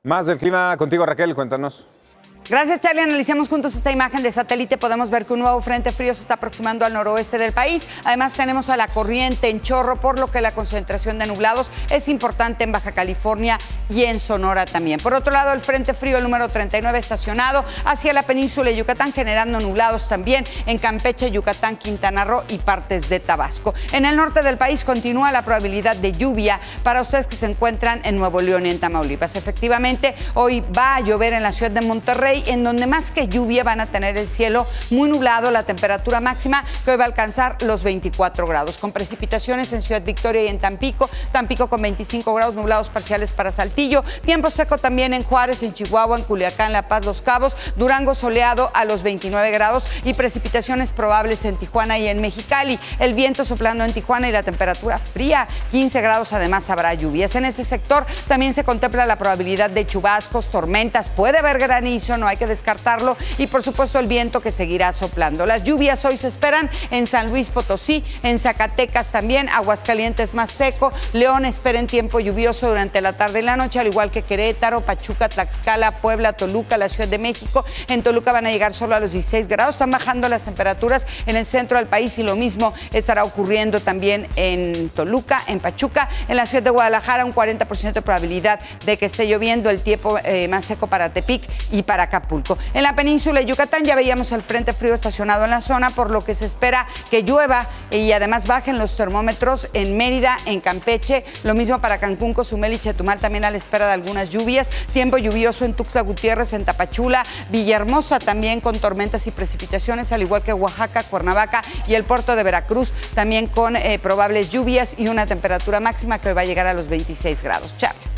Más del clima contigo, Raquel, cuéntanos. Gracias, Charlie. Analicemos juntos esta imagen de satélite. Podemos ver que un nuevo frente frío se está aproximando al noroeste del país. Además, tenemos a la corriente en chorro, por lo que la concentración de nublados es importante en Baja California y en Sonora también. Por otro lado, el frente frío, el número 39, estacionado hacia la península de Yucatán, generando nublados también en Campeche, Yucatán, Quintana Roo y partes de Tabasco. En el norte del país continúa la probabilidad de lluvia para ustedes que se encuentran en Nuevo León y en Tamaulipas. Efectivamente, hoy va a llover en la ciudad de Monterrey, en donde más que lluvia van a tener el cielo muy nublado, la temperatura máxima que hoy va a alcanzar los 24 grados, con precipitaciones en Ciudad Victoria y en Tampico con 25 grados, nublados parciales para Saltillo, tiempo seco también en Juárez, en Chihuahua, en Culiacán, La Paz, Los Cabos, Durango soleado a los 29 grados y precipitaciones probables en Tijuana y en Mexicali, el viento soplando en Tijuana y la temperatura fría, 15 grados, además habrá lluvias. En ese sector también se contempla la probabilidad de chubascos, tormentas, puede haber granizo, no hay que descartarlo, y por supuesto el viento que seguirá soplando. Las lluvias hoy se esperan en San Luis Potosí, en Zacatecas también, Aguascalientes más seco, León esperen tiempo lluvioso durante la tarde y la noche, al igual que Querétaro, Pachuca, Tlaxcala, Puebla, Toluca, la Ciudad de México. En Toluca van a llegar solo a los 16 grados, están bajando las temperaturas en el centro del país y lo mismo estará ocurriendo también en Toluca, en Pachuca, en la ciudad de Guadalajara un 40% de probabilidad de que esté lloviendo, el tiempo más seco para Tepic y para Acapulco. En la península de Yucatán ya veíamos el frente frío estacionado en la zona, por lo que se espera que llueva y además bajen los termómetros en Mérida, en Campeche, lo mismo para Cancún, Cozumel y Chetumal, también a la espera de algunas lluvias, tiempo lluvioso en Tuxtla Gutiérrez, en Tapachula, Villahermosa también con tormentas y precipitaciones, al igual que Oaxaca, Cuernavaca y el puerto de Veracruz, también con probables lluvias y una temperatura máxima que hoy va a llegar a los 26 grados. Chao.